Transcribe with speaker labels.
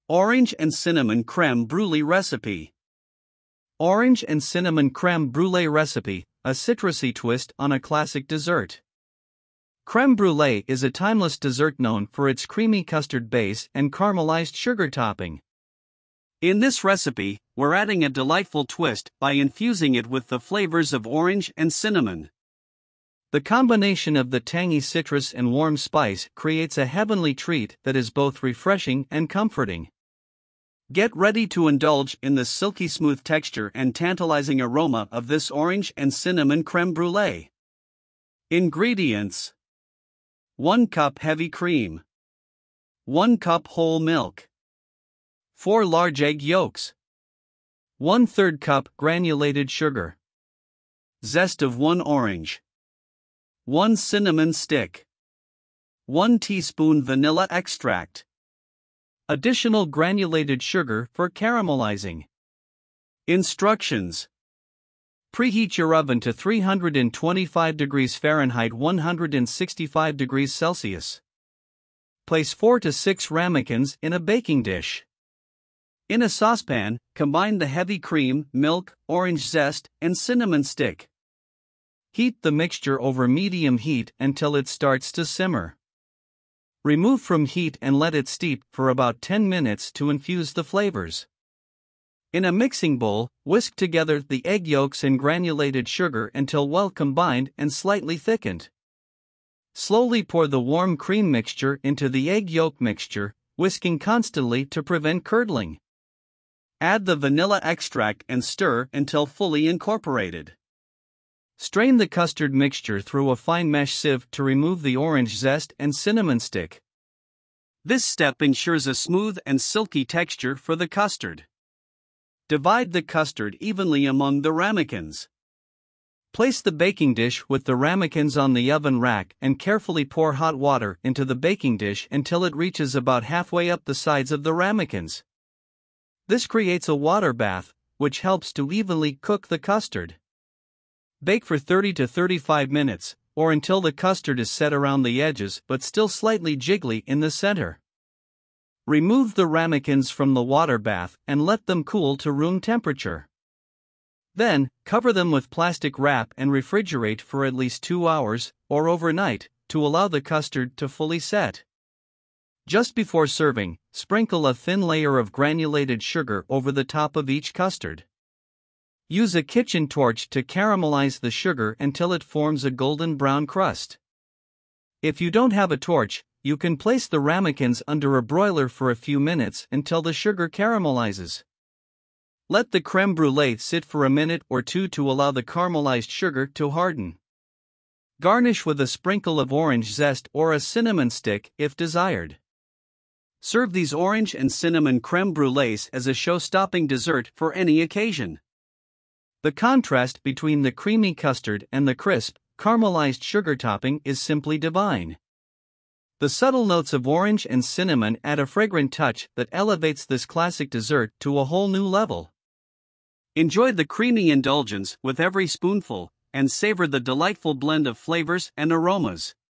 Speaker 1: Orange and Cinnamon Crème Brûlée Recipe. Orange and Cinnamon Crème Brûlée Recipe, a citrusy twist on a classic dessert. Crème brûlée is a timeless dessert known for its creamy custard base and caramelized sugar topping. In this recipe, we're adding a delightful twist by infusing it with the flavors of orange and cinnamon. The combination of the tangy citrus and warm spice creates a heavenly treat that is both refreshing and comforting. Get ready to indulge in the silky smooth texture and tantalizing aroma of this orange and cinnamon crème brûlée. Ingredients: 1 cup heavy cream, 1 cup whole milk, 4 large egg yolks, 1/3 cup granulated sugar, zest of 1 orange, 1 cinnamon stick, 1 teaspoon vanilla extract. Additional granulated sugar for caramelizing. Instructions: preheat your oven to 325 degrees Fahrenheit 165 degrees Celsius. Place 4 to 6 ramekins in a baking dish. In a saucepan, combine the heavy cream, milk, orange zest, and cinnamon stick. Heat the mixture over medium heat until it starts to simmer. Remove from heat and let it steep for about 10 minutes to infuse the flavors. In a mixing bowl, whisk together the egg yolks and granulated sugar until well combined and slightly thickened. Slowly pour the warm cream mixture into the egg yolk mixture, whisking constantly to prevent curdling. Add the vanilla extract and stir until fully incorporated. Strain the custard mixture through a fine mesh sieve to remove the orange zest and cinnamon stick. This step ensures a smooth and silky texture for the custard. Divide the custard evenly among the ramekins. Place the baking dish with the ramekins on the oven rack and carefully pour hot water into the baking dish until it reaches about halfway up the sides of the ramekins. This creates a water bath, which helps to evenly cook the custard. Bake for 30 to 35 minutes, or until the custard is set around the edges but still slightly jiggly in the center. Remove the ramekins from the water bath and let them cool to room temperature. Then, cover them with plastic wrap and refrigerate for at least 2 hours, or overnight, to allow the custard to fully set. Just before serving, sprinkle a thin layer of granulated sugar over the top of each custard. Use a kitchen torch to caramelize the sugar until it forms a golden brown crust. If you don't have a torch, you can place the ramekins under a broiler for a few minutes until the sugar caramelizes. Let the crème brûlée sit for a minute or two to allow the caramelized sugar to harden. Garnish with a sprinkle of orange zest or a cinnamon stick if desired. Serve these orange and cinnamon crème brûlées as a show-stopping dessert for any occasion. The contrast between the creamy custard and the crisp, caramelized sugar topping is simply divine. The subtle notes of orange and cinnamon add a fragrant touch that elevates this classic dessert to a whole new level. Enjoy the creamy indulgence with every spoonful, and savor the delightful blend of flavors and aromas.